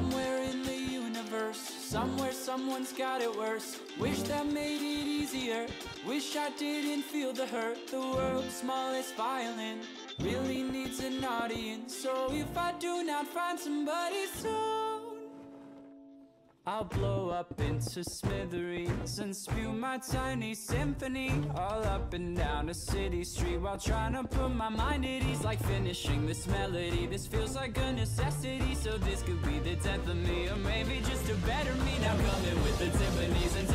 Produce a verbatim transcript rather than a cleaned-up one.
Somewhere in the universe, somewhere someone's got it worse. Wish that made it easier, wish I didn't feel the hurt. The world's smallest violin really needs an audience. So if I do not find somebody soon, I'll blow up into smithereens and spew my tiny symphony all up and down a city street, while trying to put my mind at ease. Like finishing this melody, this feels like a necessity. So this could be the death of me, or maybe just a better me. Now coming with the timpanis and